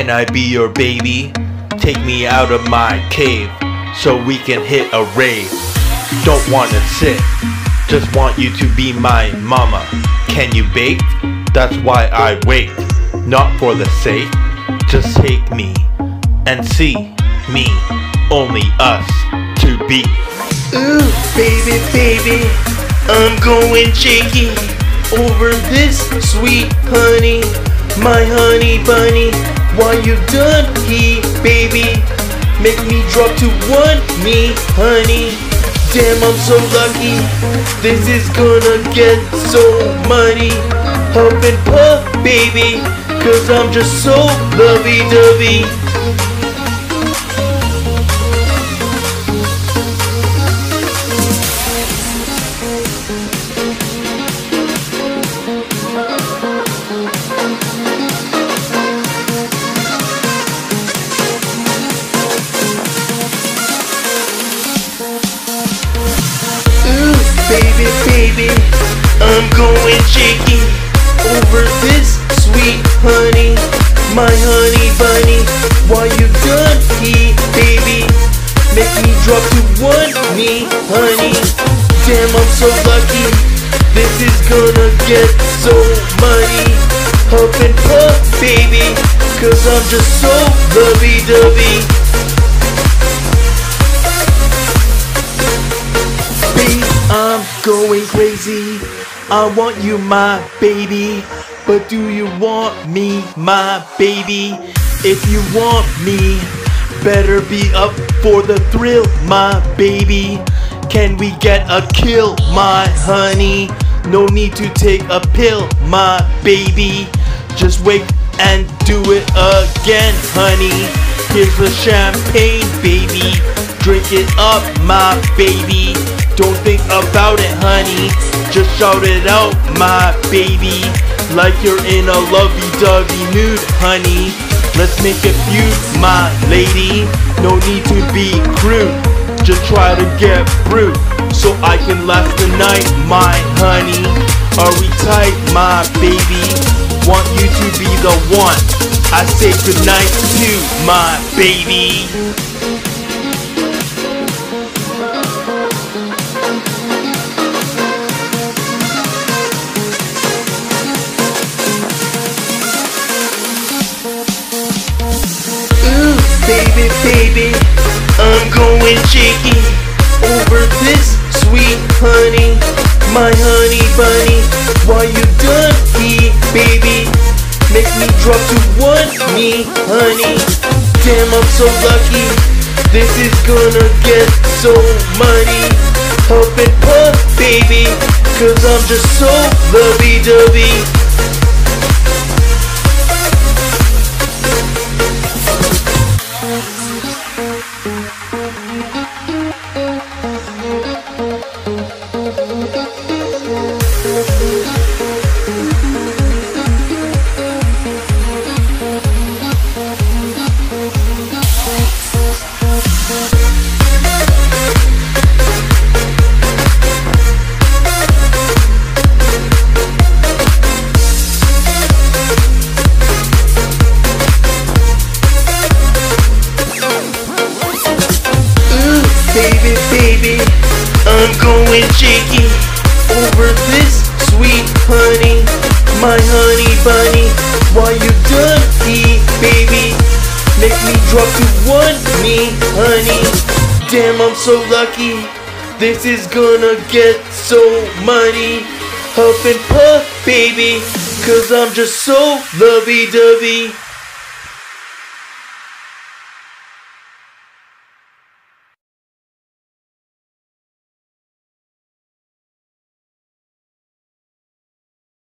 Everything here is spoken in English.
Can I be your baby? Take me out of my cave so we can hit a rave. Don't wanna sit, just want you to be my mama. Can you bake? That's why I wait. Not for the sake, just take me and see me, only us to be. Ooh, baby, baby, I'm going shaky over this sweet honey, my honey bunny. Why you done he, baby? Make me drop to one me, honey. Damn, I'm so lucky. This is gonna get so money. Huff and puff, baby, 'cause I'm just so lovey-dovey. Baby, baby, I'm going shaky over this sweet honey, my honey bunny. Why you done he, baby? Make me drop to one me, honey. Damn, I'm so lucky. This is gonna get so money. Huff and puff, baby, 'cause I'm just so lovey-dovey. I'm going crazy. I want you, my baby. But do you want me, my baby? If you want me, better be up for the thrill, my baby. Can we get a kill, my honey? No need to take a pill, my baby. Just wait and do it again, honey. Here's the champagne, baby. Drink it up, my baby. Don't think about it, honey. Just shout it out, my baby. Like you're in a lovey-dovey mood, honey. Let's make a feud, my lady. No need to be crude. Just try to get brute so I can last the night, my honey. Are we tight, my baby? Want you to be the one. I say goodnight to my baby. Baby, baby, I'm going shaky over this sweet honey, my honey bunny. Why you done he, baby? Make me drop to one me, honey. Damn, I'm so lucky. This is gonna get so money. Huff and puff, baby, 'cause I'm just so lovey-dovey. Baby, baby, I'm going shaky over this sweet honey, my honey bunny. Why you done he, baby? Make me drop to one me, honey. Damn, I'm so lucky. This is gonna get so money. Huff and puff, baby, 'cause I'm just so lovey-dovey.